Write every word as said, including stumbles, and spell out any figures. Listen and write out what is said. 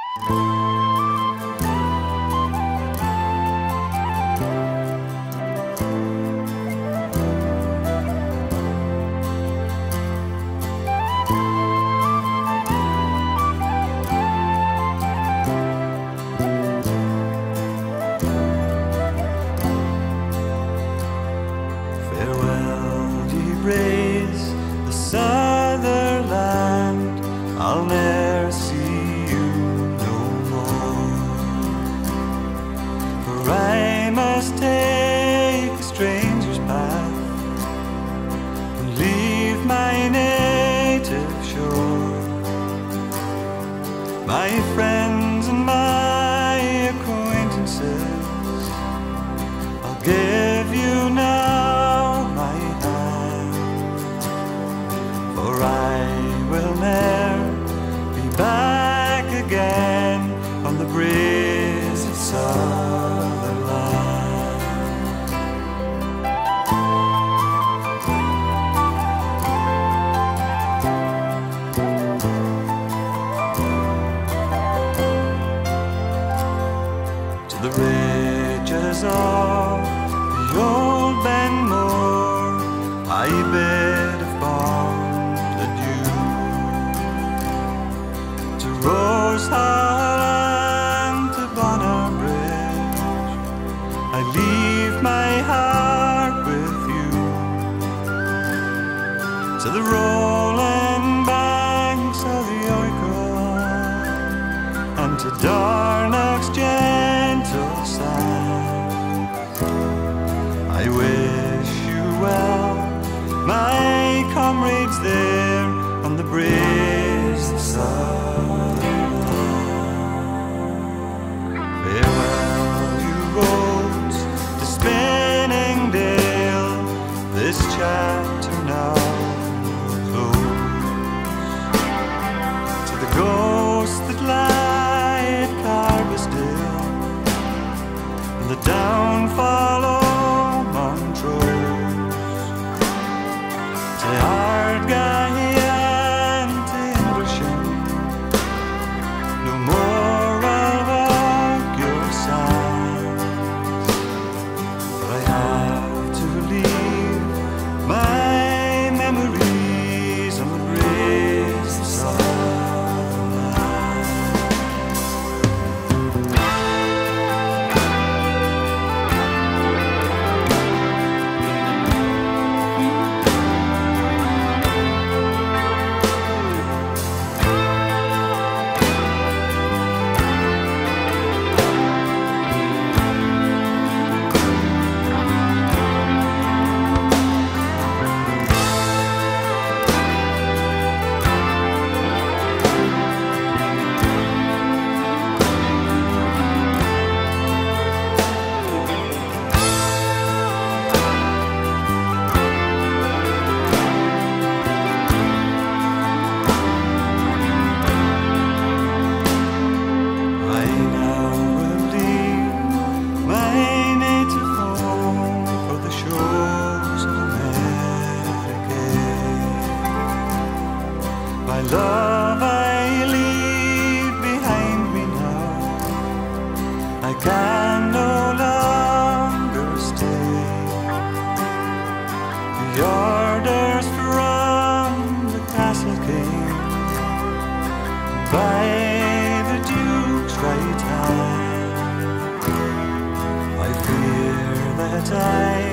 The Sutherland, I'll ne'er see you no more, for I must take a stranger's path and leave my native shore. My friends and my acquaintances, I'll give you now my hand, for I will ne'er be back again on the breeze of Sutherland. To the ridges of the old Benmore I bid a fond adieu. To Rose Hall and to Bonner Bridge I leave my heart with you. To the rolling banks of the Oicon and to Darnock's gentle sands I wish you well, my comrades there on the breeze of Sutherland. Farewell, you roads to Spinningdale, this chapter now will close. To the ghosts that lie at Carbisdale and the downfall of Montrose, to Ardguy and to Inversham, no more I'll walk your sands, for I have to leave my memories on the breeze of Sutherland. My love I leave behind me now, I can no longer stay. The orders from the castle came by the Duke's right hand. I fear that I